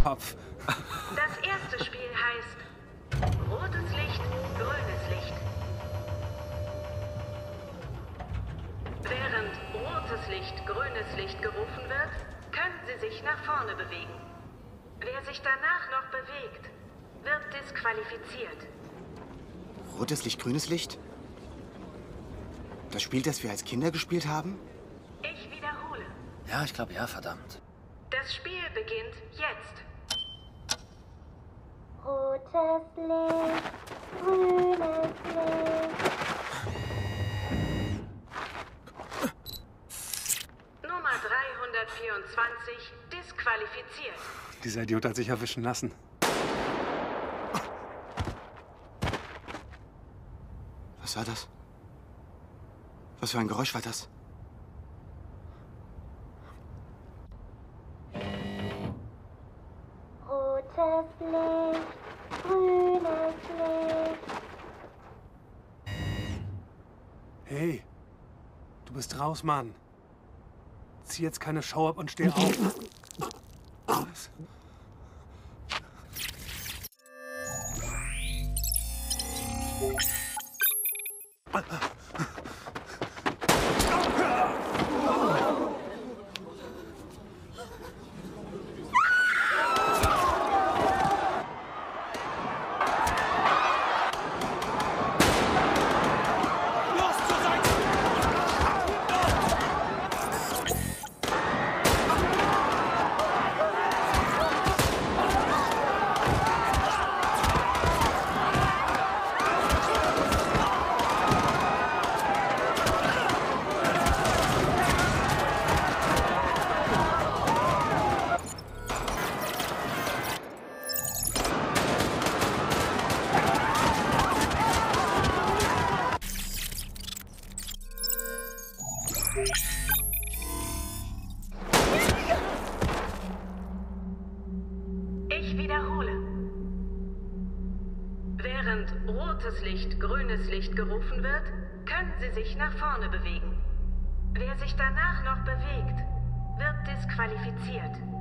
Kopf. Das erste Spiel heißt rotes Licht, grünes Licht. Während rotes Licht, grünes Licht gerufen wird, können Sie sich nach vorne bewegen. Wer sich danach noch bewegt, wird disqualifiziert. Rotes Licht, grünes Licht? Das Spiel, das wir als Kinder gespielt haben? Ich wiederhole. Ja, ich glaube ja, verdammt. Das Spiel beginnt jetzt. Rotes Licht, grünes Licht. Nummer 324 disqualifiziert. Dieser Idiot hat sich erwischen lassen. Was war das? Was für ein Geräusch war das? Rotes Licht, grünes Licht. Hey, du bist raus, Mann. Zieh jetzt keine Show ab und steh auf. Was? Ich wiederhole. Während rotes Licht, grünes Licht gerufen wird, können Sie sich nach vorne bewegen. Wer sich danach noch bewegt, wird disqualifiziert.